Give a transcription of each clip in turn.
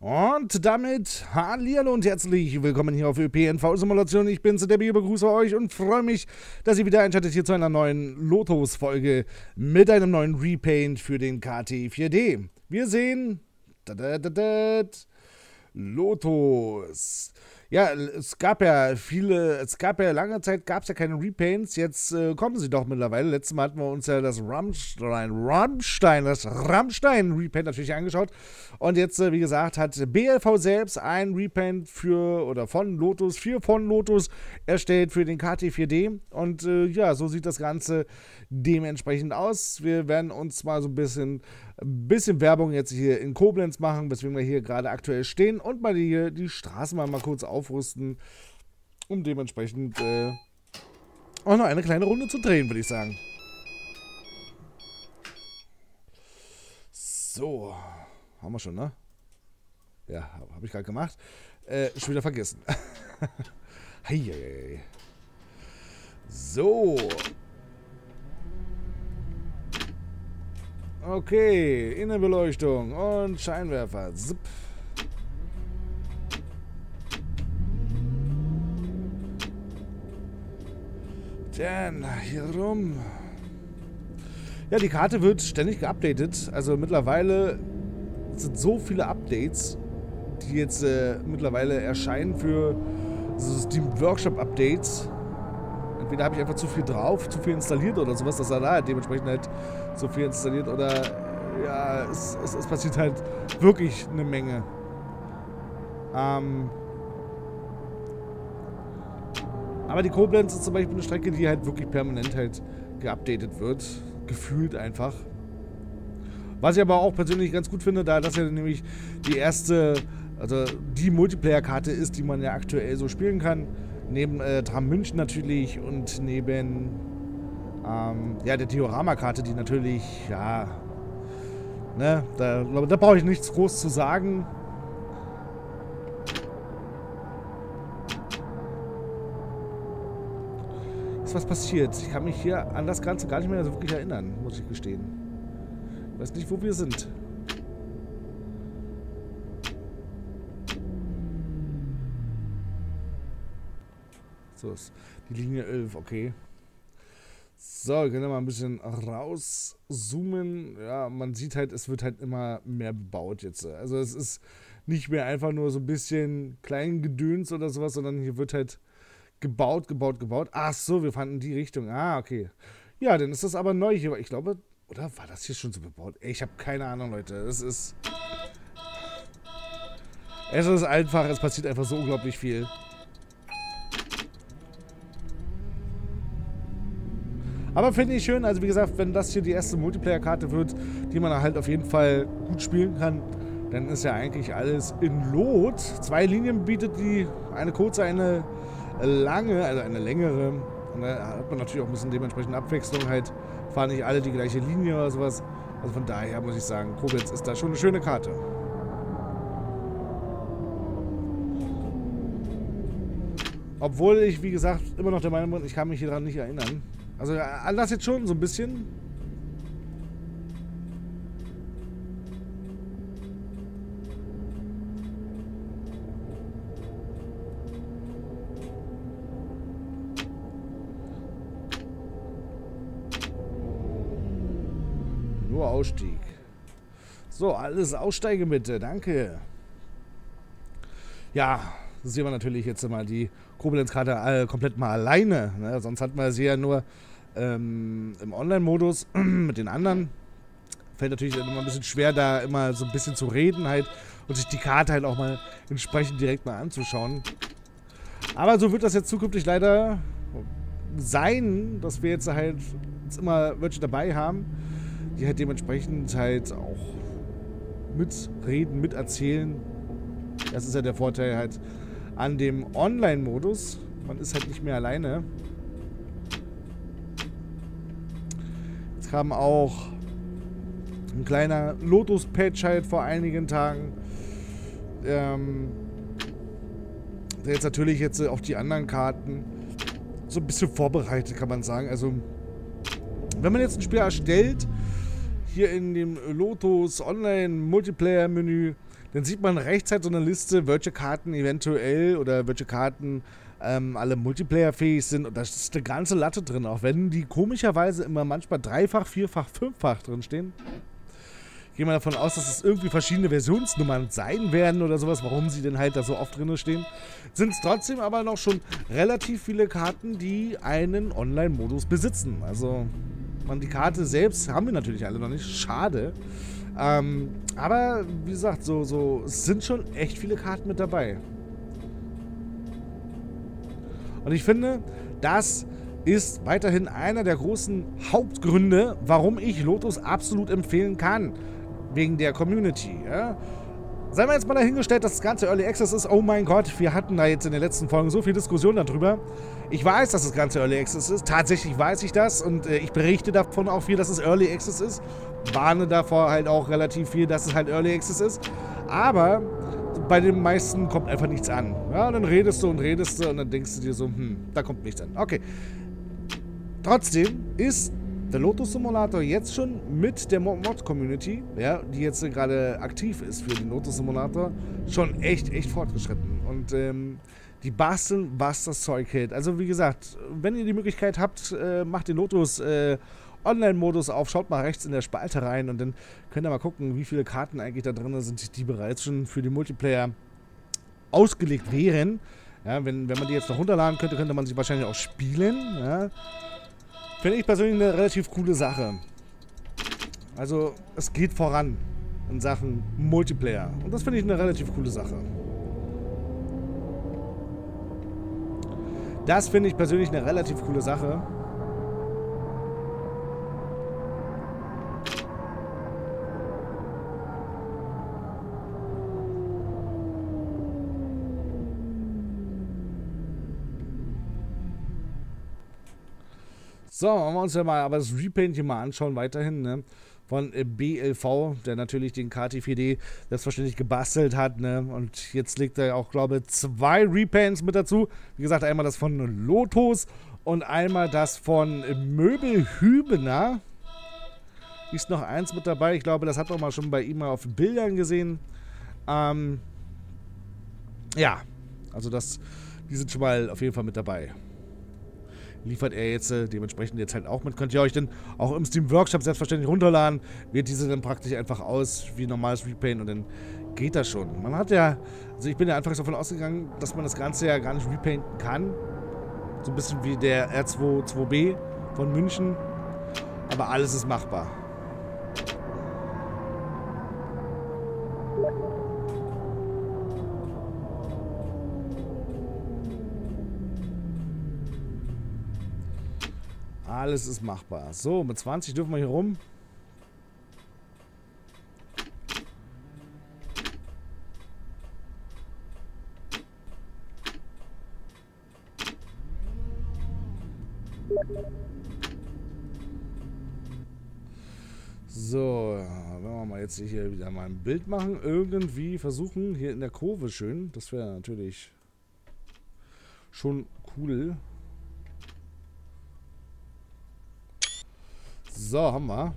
Und damit hallihallo und herzlich willkommen hier auf ÖPNV-Simulation. Ich bin's, der Bier, begrüße euch und freue mich, dass ihr wieder einschaltet hier zu einer neuen Lotus-Folge mit einem neuen Repaint für den KT4D. Wir sehen Lotus. Ja, es gab ja lange Zeit gab es ja keine Repaints, jetzt kommen sie doch mittlerweile. Letztes Mal hatten wir uns ja das Rammstein-Repaint natürlich angeschaut. Und jetzt, wie gesagt, hat BLV selbst ein Repaint von Lotus erstellt für den KT4D. Und ja, so sieht das Ganze dementsprechend aus. Wir werden uns mal so ein bisschen Werbung jetzt hier in Koblenz machen, weswegen wir hier gerade aktuell stehen und mal hier die Straßen mal kurz aufrüsten, um dementsprechend auch noch eine kleine Runde zu drehen, würde ich sagen. So, haben wir schon, ne? Ja, habe ich gerade gemacht. Schon wieder vergessen. Heieiei. So. Okay, Innenbeleuchtung und Scheinwerfer. Zip. Dann hier rum. Ja, die Karte wird ständig geupdatet. Also mittlerweile sind so viele Updates, die jetzt mittlerweile erscheinen für so Steam Workshop Updates. Entweder habe ich einfach zu viel drauf, zu viel installiert oder sowas, dass er da halt dementsprechend halt so viel installiert oder ja, es passiert halt wirklich eine Menge. Aber die Koblenz ist zum Beispiel eine Strecke, die halt wirklich permanent halt geupdatet wird. Gefühlt einfach. Was ich aber auch persönlich ganz gut finde, da das ja nämlich die erste, also die Multiplayer-Karte ist, die man ja aktuell so spielen kann. Neben Tram München natürlich und neben ja, der Diorama-Karte, die natürlich, ja, ne, da brauche ich nichts groß zu sagen. Ist was passiert? Ich kann mich hier an das Ganze gar nicht mehr so wirklich erinnern, muss ich gestehen. Ich weiß nicht, wo wir sind. So, ist die Linie 11, okay. So, wir können mal ein bisschen rauszoomen. Ja, man sieht halt, es wird halt immer mehr bebaut jetzt. Also es ist nicht mehr einfach nur so ein bisschen Kleingedöns oder sowas, sondern hier wird halt gebaut. Ach so, wir fanden die Richtung. Ah, okay. Ja, dann ist das aber neu hier. Ich glaube, oder war das hier schon so bebaut? Ey, ich habe keine Ahnung, Leute. Es ist einfach, es passiert einfach so unglaublich viel. Aber finde ich schön, also wie gesagt, wenn das hier die erste Multiplayer-Karte wird, die man halt auf jeden Fall gut spielen kann, dann ist ja eigentlich alles in Lot. 2 Linien bietet die, eine kurze, eine lange, also eine längere. Und da hat man natürlich auch ein bisschen dementsprechend Abwechslung, halt fahren nicht alle die gleiche Linie oder sowas. Also von daher muss ich sagen, Koblenz ist da schon eine schöne Karte. Obwohl ich, wie gesagt, immer noch der Meinung bin, ich kann mich hier daran nicht erinnern. Also an das jetzt schon so ein bisschen. Nur Ausstieg. So, alles Aussteige bitte, danke. Ja, sehen wir natürlich jetzt mal die Koblenz-Karte komplett mal alleine. Ne? Sonst hatten wir sie ja nur im Online-Modus mit den anderen. Fällt natürlich immer ein bisschen schwer, da immer so ein bisschen zu reden halt und sich die Karte halt auch mal entsprechend direkt mal anzuschauen. Aber so wird das jetzt zukünftig leider sein, dass wir jetzt halt immer welche dabei haben, die halt dementsprechend halt auch mitreden, miterzählen. Das ist ja der Vorteil halt an dem Online-Modus. Man ist halt nicht mehr alleine. Jetzt kam auch ein kleiner Lotus-Patch halt vor einigen Tagen. Der jetzt natürlich jetzt auf die anderen Karten so ein bisschen vorbereitet, kann man sagen. Also, wenn man jetzt ein Spiel erstellt, hier in dem Lotus Online Multiplayer Menü, dann sieht man rechtzeitig so eine Liste, welche Karten eventuell oder welche Karten alle multiplayerfähig sind. Und da ist eine ganze Latte drin, auch wenn die komischerweise immer manchmal dreifach, vierfach, fünffach drin stehen. Ich gehe mal davon aus, dass es irgendwie verschiedene Versionsnummern sein werden oder sowas, warum sie denn halt da so oft drin stehen. Sind es trotzdem aber noch schon relativ viele Karten, die einen Online-Modus besitzen. Also, die Karte selbst haben wir natürlich alle noch nicht. Schade. Aber, wie gesagt, es sind schon echt viele Karten mit dabei. Und ich finde, das ist weiterhin einer der großen Hauptgründe, warum ich Lotus absolut empfehlen kann. Wegen der Community, ja. Seien wir jetzt mal dahingestellt, dass das ganze Early Access ist. Oh mein Gott, wir hatten da jetzt in den letzten Folgen so viel Diskussion darüber. Ich weiß, dass das ganze Early Access ist. Tatsächlich weiß ich das und ich berichte davon auch viel, dass es Early Access ist. Warne davor halt auch relativ viel, dass es halt Early Access ist. Aber bei den meisten kommt einfach nichts an. Ja, dann redest du und dann denkst du dir so, da kommt nichts an. Okay. Trotzdem ist der Lotus Simulator jetzt schon mit der Mod-Community, ja, die jetzt gerade aktiv ist für den Lotus Simulator, schon echt fortgeschritten. Und die basteln, was das Zeug hält. Also wie gesagt, wenn ihr die Möglichkeit habt, macht den Lotus Online-Modus auf, schaut mal rechts in der Spalte rein und dann könnt ihr mal gucken, wie viele Karten eigentlich da drin sind, die bereits schon für den Multiplayer ausgelegt wären. Ja, wenn man die jetzt noch runterladen könnte, könnte man sie wahrscheinlich auch spielen. Ja. Finde ich persönlich eine relativ coole Sache. Also, es geht voran in Sachen Multiplayer. Und das finde ich eine relativ coole Sache. Das finde ich persönlich eine relativ coole Sache. So, wollen wir uns ja mal aber das Repaint hier mal anschauen, weiterhin, ne? Von BLV, der natürlich den KT4D selbstverständlich gebastelt hat, ne? Und jetzt legt er auch, glaube ich, 2 Repaints mit dazu. Wie gesagt, einmal das von Lotus und einmal das von Möbelhübener. Ist noch eins mit dabei. Ich glaube, das hat man mal schon bei ihm mal auf Bildern gesehen. Ja, also die sind schon mal auf jeden Fall mit dabei. Liefert er jetzt dementsprechend jetzt halt auch mit. Könnt ihr euch dann auch im Steam Workshop selbstverständlich runterladen. Wird diese dann praktisch einfach aus wie normales Repaint und dann geht das schon. Man hat ja, also ich bin ja anfangs davon ausgegangen, dass man das Ganze ja gar nicht repainten kann. So ein bisschen wie der R2-2B von München. Aber alles ist machbar. Alles ist machbar. So, mit 20 dürfen wir hier rum. So, wenn wir mal jetzt hier wieder mal ein Bild machen, irgendwie versuchen, hier in der Kurve schön. Das wäre natürlich schon cool. So, haben wir.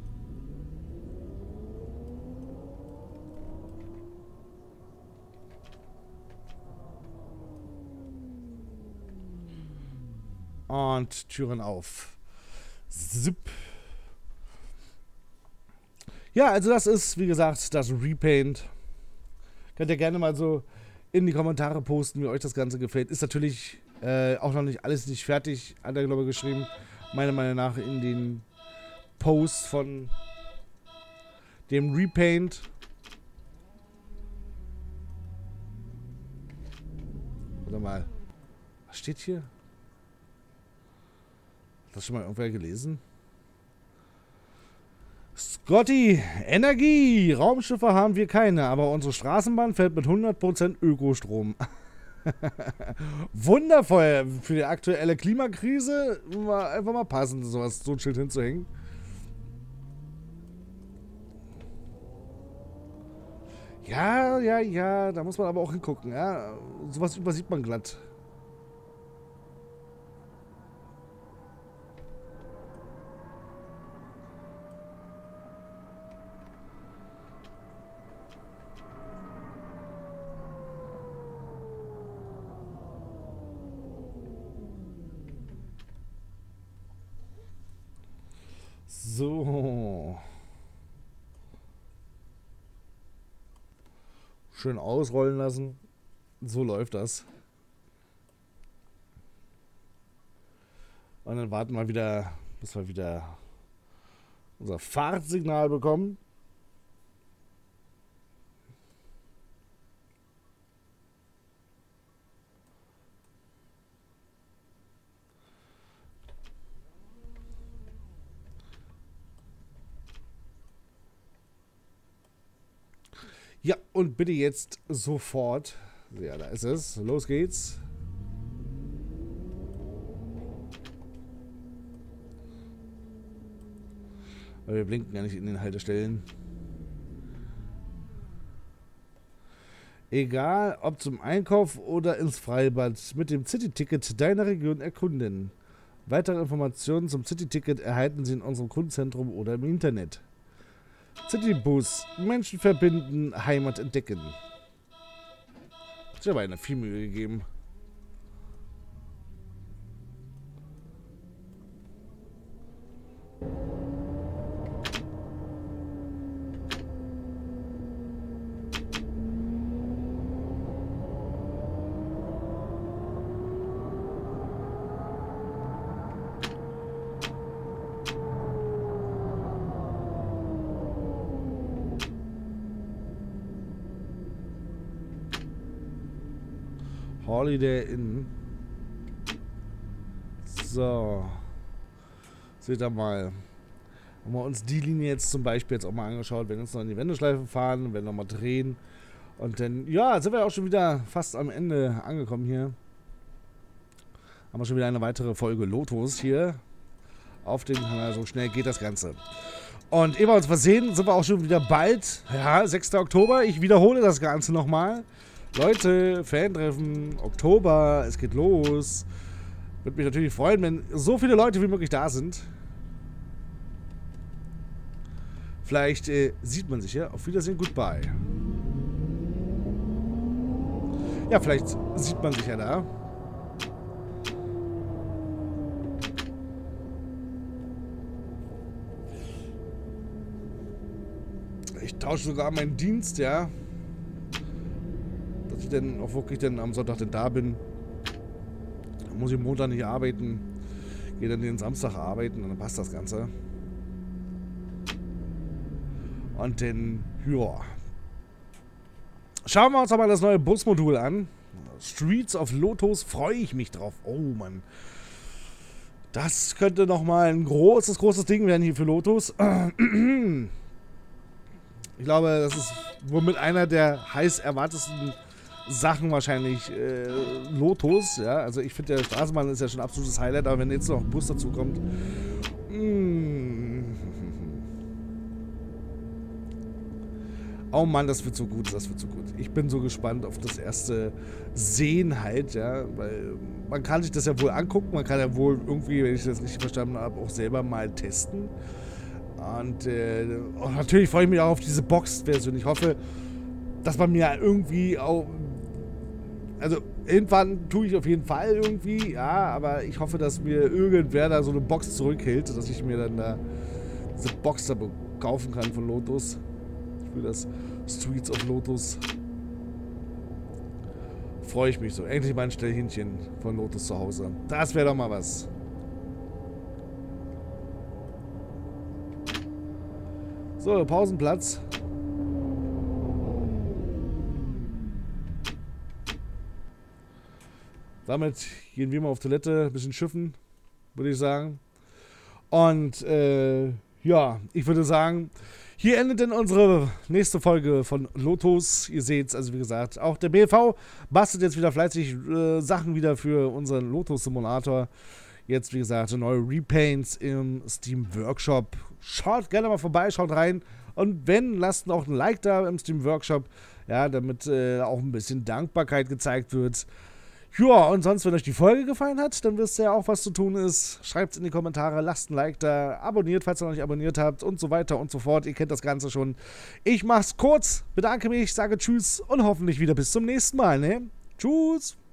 Und Türen auf. Zip. Ja, also das ist, wie gesagt, das Repaint. Könnt ihr gerne mal so in die Kommentare posten, wie euch das Ganze gefällt. Ist natürlich auch noch nicht alles nicht fertig, hat er, glaube ich, geschrieben. Meiner Meinung nach in den Post von dem Repaint. Warte mal. Was steht hier? Hat das schon mal irgendwer gelesen? Scotty, Energie! Raumschiffe haben wir keine, aber unsere Straßenbahn fährt mit 100% Ökostrom. Wundervoll! Für die aktuelle Klimakrise war einfach mal passend, so ein Schild hinzuhängen. Ja, da muss man aber auch hingucken, ja. Sowas übersieht man glatt. So. Schön ausrollen lassen. So läuft das. Und dann warten wir wieder, bis wir wieder unser Fahrtsignal bekommen. Ja, und bitte jetzt sofort. Ja, da ist es. Los geht's. Aber wir blinken ja nicht in den Haltestellen. Egal, ob zum Einkauf oder ins Freibad, mit dem City-Ticket deiner Region erkunden. Weitere Informationen zum City-Ticket erhalten Sie in unserem Kundenzentrum oder im Internet. Citybus, Menschen verbinden, Heimat entdecken. Ich habe einer viel Mühe gegeben. Holiday Inn. So. Seht ihr mal. Haben wir uns die Linie jetzt zum Beispiel jetzt auch mal angeschaut. Wenn wir uns noch in die Wendeschleife fahren, werden noch mal drehen. Und dann, ja, sind wir auch schon wieder fast am Ende angekommen hier. Haben wir schon wieder eine weitere Folge Lotus hier. Auf den Kanal. So schnell geht das Ganze. Und ehe wir uns versehen, sind wir auch schon wieder bald. Ja, 6. Oktober. Ich wiederhole das Ganze nochmal. Leute, Fan-Treffen, Oktober, es geht los. Würde mich natürlich freuen, wenn so viele Leute wie möglich da sind. Vielleicht sieht man sich ja. Auf Wiedersehen, goodbye. Ja, vielleicht sieht man sich ja da. Ich tausche sogar meinen Dienst, ja. Dass ich dann auch wirklich dann am Sonntag dann da bin. Dann muss ich Montag nicht arbeiten. Gehe dann den Samstag arbeiten und dann passt das Ganze. Und dann, ja. Schauen wir uns aber das neue Busmodul an. Streets of Lotus, freue ich mich drauf. Oh Mann. Das könnte nochmal ein großes Ding werden hier für Lotus. Ich glaube, das ist womit einer der heiß erwartesten Sachen wahrscheinlich Lotus, ja, also ich finde der Straßenbahn ist ja schon ein absolutes Highlight, aber wenn jetzt noch ein Bus dazu kommt, oh Mann, das wird so gut, das wird so gut. Ich bin so gespannt auf das erste Sehen halt, ja, weil man kann sich das ja wohl angucken, man kann ja wohl irgendwie, wenn ich das richtig verstanden habe, auch selber mal testen. Und natürlich freue ich mich auch auf diese Box-Version. Ich hoffe, dass man mir irgendwie auch... Also, irgendwann tue ich auf jeden Fall irgendwie, ja, aber ich hoffe, dass mir irgendwer da so eine Box zurückhält, dass ich mir dann da diese Box da kaufen kann von Lotus. Für das Streets of Lotus. Freue ich mich so. Endlich mal ein Stellhähnchen von Lotus zu Hause. Das wäre doch mal was. So, Pausenplatz. Damit gehen wir mal auf Toilette, ein bisschen schiffen, würde ich sagen. Und ja, ich würde sagen, hier endet denn unsere nächste Folge von Lotus. Ihr seht es, also wie gesagt, auch der BLV bastelt jetzt wieder fleißig Sachen wieder für unseren Lotus-Simulator. Jetzt, wie gesagt, neue Repaints im Steam Workshop. Schaut gerne mal vorbei, schaut rein. Und wenn, lasst auch ein Like da im Steam Workshop, ja, damit auch ein bisschen Dankbarkeit gezeigt wird. Ja, und sonst, wenn euch die Folge gefallen hat, dann wisst ihr ja auch, was zu tun ist. Schreibt es in die Kommentare, lasst ein Like da, abonniert, falls ihr noch nicht abonniert habt und so weiter und so fort. Ihr kennt das Ganze schon. Ich mach's kurz, bedanke mich, sage Tschüss und hoffentlich wieder bis zum nächsten Mal, ne? Tschüss!